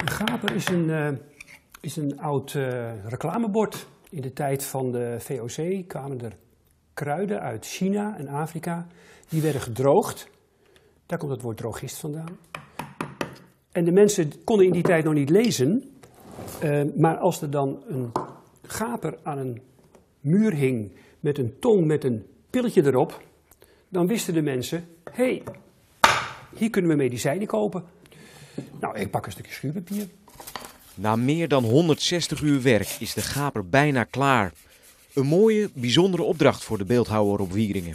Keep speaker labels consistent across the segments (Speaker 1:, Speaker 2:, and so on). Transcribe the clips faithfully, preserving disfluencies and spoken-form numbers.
Speaker 1: Een gaper is een, uh, is een oud uh, reclamebord. In de tijd van de V O C kwamen er kruiden uit China en Afrika. Die werden gedroogd. Daar komt het woord drogist vandaan. En de mensen konden in die tijd nog niet lezen. Uh, maar als er dan een gaper aan een muur hing met een tong met een pilletje erop, dan wisten de mensen, hé, hey, hier kunnen we medicijnen kopen. Nou, ik pak een stukje schuurpapier.
Speaker 2: Na meer dan honderdzestig uur werk is de gaper bijna klaar. Een mooie, bijzondere opdracht voor de beeldhouwer op Wieringen.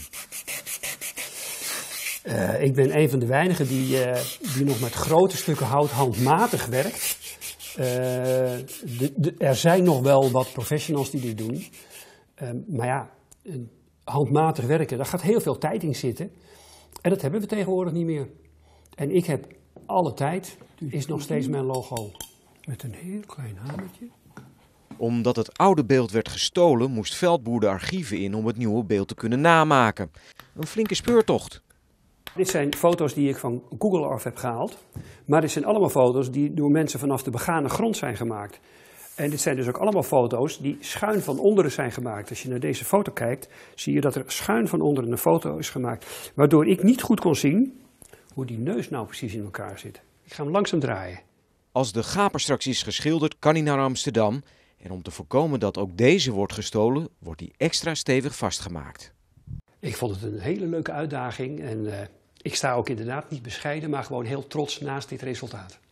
Speaker 1: Uh, ik ben een van de weinigen die, uh, die nog met grote stukken hout handmatig werkt. Uh, de, de, er zijn nog wel wat professionals die dit doen. Uh, maar ja, handmatig werken, daar gaat heel veel tijd in zitten. En dat hebben we tegenwoordig niet meer. En ik heb alle tijd, is nog steeds mijn logo. Met een heel klein hamertje.
Speaker 2: Omdat het oude beeld werd gestolen, moest Veldboer de archieven in om het nieuwe beeld te kunnen namaken. Een flinke speurtocht.
Speaker 1: Dit zijn foto's die ik van Google Earth heb gehaald. Maar dit zijn allemaal foto's die door mensen vanaf de begane grond zijn gemaakt. En dit zijn dus ook allemaal foto's die schuin van onderen zijn gemaakt. Als je naar deze foto kijkt, zie je dat er schuin van onderen een foto is gemaakt. Waardoor ik niet goed kon zien hoe die neus nou precies in elkaar zit. Ik ga hem langzaam draaien.
Speaker 2: Als de gaper straks is geschilderd, kan hij naar Amsterdam. En om te voorkomen dat ook deze wordt gestolen, wordt hij extra stevig vastgemaakt.
Speaker 1: Ik vond het een hele leuke uitdaging en uh, ik sta ook inderdaad niet bescheiden, maar gewoon heel trots naast dit resultaat.